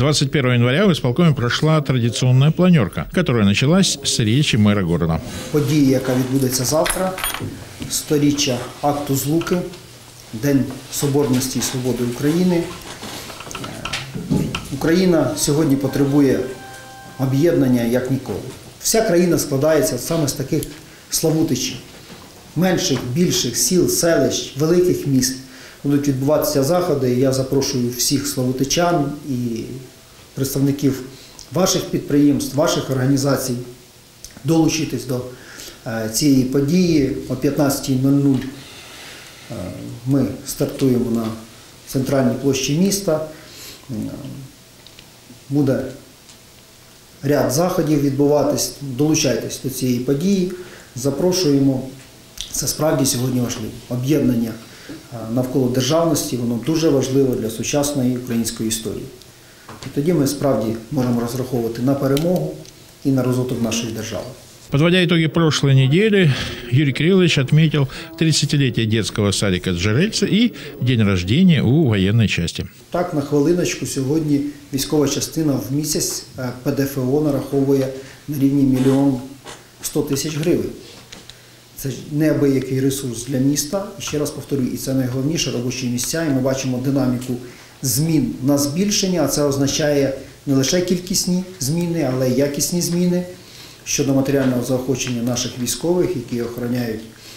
21 января в исполкоме прошла традиционная планерка, которая началась с речи мэра города. Подія, яка відбудеться завтра, 100-річчя акту Злуки, День Соборності і Свободи України. Україна сьогодні потребує об'єднання як ніколи. Вся країна складається саме з таких славутичів. Менших, більших сіл, селищ, великих міст. Будуть відбуватися заходи. Я запрошую всіх славутичан і представників ваших підприємств, ваших організацій долучитись до цієї події. О 15:00 ми стартуємо на центральній площі міста. Буде ряд заходів відбуватись. Долучайтесь до цієї події. Запрошуємо. Це справді сьогодні важливо. Об'єднання навколо державності, воно дуже важливо для сучасної української історії. І тоді ми справді можемо розраховувати на перемогу і на розвиток нашої держави. Подводя итоги прошлой недели, Юрий Кириллович отметил 30-летие детского садика Джерельца и день рождения у военной части. Так, на хвилиночку, сьогодні військова частина в місяць ПДФО нараховує на рівні 1 100 000 гривень. Це неабиякий ресурс для міста. І ще раз повторюю, і це найголовніше робочі місця. І ми бачимо динаміку змін на збільшення, а це означає не лише кількісні зміни, але й якісні зміни щодо матеріального заохочення наших військових, які охороняють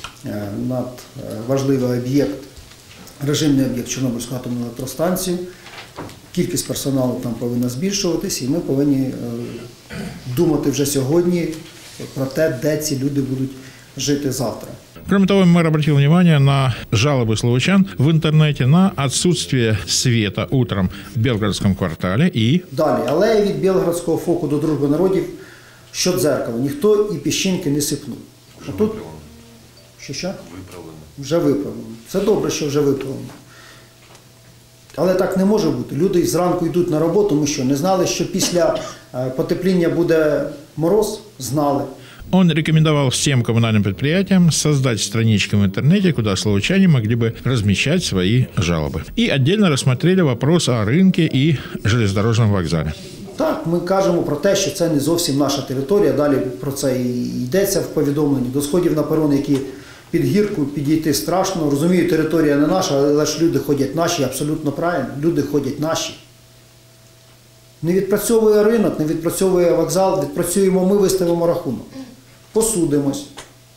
надважливий об'єкт, режимний об'єкт Чорнобильську атомну електростанцію. Кількість персоналу там повинна збільшуватися, і ми повинні думати вже сьогодні про те, де ці люди будуть жити завтра. Кроме того, мэр обратил внимание на жалобы словачан в интернете на отсутствие света утром в Белгородском квартале и... Далі, алея від Білгородського фоку до Дружби народів, щодзеркало. Ніхто і піщинки не сипнув. Отут... Що? Виправлено. Вже виправлено. Це добре, що вже виправлено. Але так не може бути. Люди зранку йдуть на роботу, ми що, не знали, що після потепління буде мороз? Знали. Он рекомендовал всем коммунальным предприятиям создать странички в интернете, куда словачане могли бы размещать свои жалобы. И отдельно рассмотрели вопрос о рынке и железнодорожном вокзале. Так, ми кажемо про те, що це не зовсім наша територія, далі про це і йдеться в повідомленні. До сходів на перон, які під гірку, підійти страшно. Розумію, територія не наша, але ж люди ходять наші, абсолютно правильно, люди ходять наші. Не відпрацьовує ринок, не відпрацьовує вокзал, відпрацюємо ми, виставимо рахунок. Посудимось,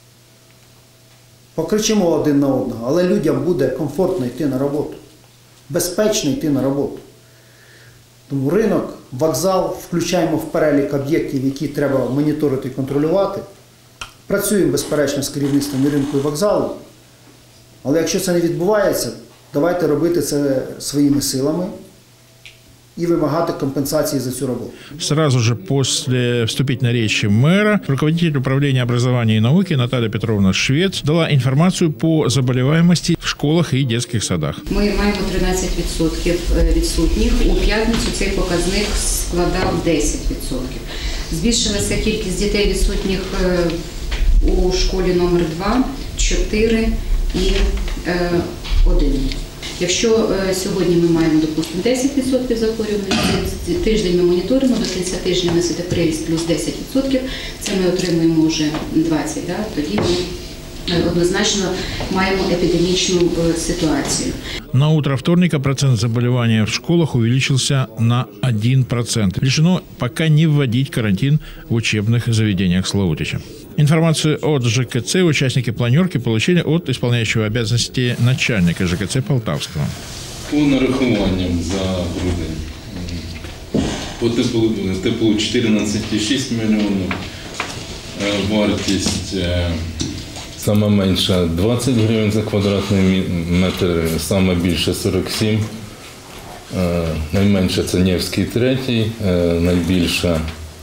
покричимо один на одного, але людям буде комфортно йти на роботу, безпечно йти на роботу. Тому ринок, вокзал включаємо в перелік об'єктів, які треба моніторити і контролювати. Працюємо, безперечно, з керівництвом ринку і вокзалу, але якщо це не відбувається, давайте робити це своїми силами и вымогать компенсации за всю работу. Сразу же после вступительной речи мэра руководитель управления образования и науки Наталья Петровна Швец дала информацию по заболеваемости в школах и детских садах. Ми маємо 13% відсутніх. У п'ятницю цей показник складав 10%. Збільшилася кількість дітей відсутніх у школі номер 2, 4 і 1. Якщо сьогодні ми маємо, допустимо, 10% захворюваності, тиждень ми моніторимо, до кінця тижня у нас іде приріст плюс 10%, це ми отримуємо вже 20%, да? Тоді ми однозначно маємо епідемічну ситуацію. На утро вторника процент заболевания в школах увеличился на 1%. Решено пока не вводить карантин в учебных заведениях Славутича. Информацию от ЖКЦ участники планерки получили от исполняющего обязанности начальника ЖКЦ Полтавского. По нарахуванням за грудень по теплу 14,6 мільйонів, вартість саме менша 20 гривень за квадратний метр, саме більше 47, найменше це Невський 3, найбільша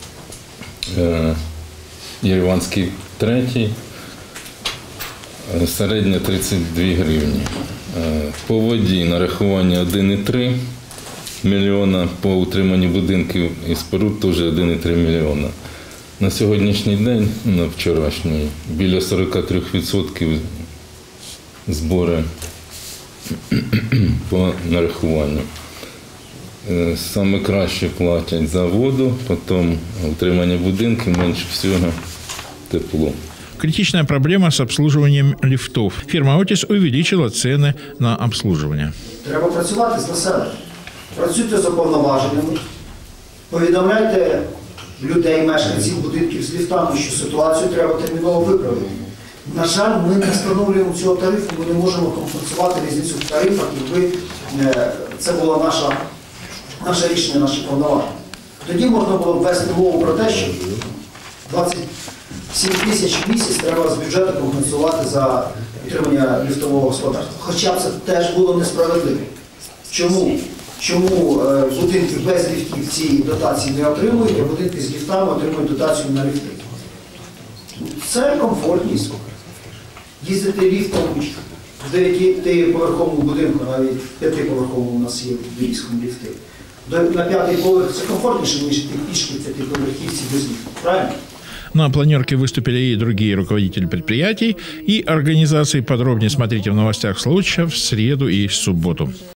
Єреванський 3, середня 32 гривні. По воді нарахування 1,3 мільйона, по утриманню будинків і споруд теж 1,3 мільйона. На сьогоднішній день, на вчорашній, біля 43% збори по нарахуванню. Саме краще платять за воду, потім утримання будинків, менше всього тепло. Критичная проблема с обслуживанием лифтов. Фирма «Отис» увеличила цены на обслуживание. Треба працювати з населенням. Працюйте з уповноваженими, повідомляйте людей, мешканців будинків з ліфтами, що ситуацію треба терміново виправити. На жаль, ми не встановлюємо цього тарифу, ми не можемо компенсувати різницю в тарифах, якби це було наше рішення, наші повноваження. Тоді можна було ввести мову про те, що 27 тисяч в місяць треба з бюджету компенсувати за підтримання ліфтового господарства. Хоча б це теж було несправедливо. Чому будинки без ліфтів ці дотації не отримують, а будинки з ліфтами отримують дотацію на ліфти? Це комфортність. Їздити ліфтом в 9-поверховому будинку, навіть 5-поверховому у нас є в Вінницькому ліфти. На 5-й поверх це комфортніше, ніж ти пішки в 5-поверхівці без ліфту. Правильно? На планерке выступили и другие руководители предприятий и организаций. Подробнее смотрите в новостях Случая в среду и субботу.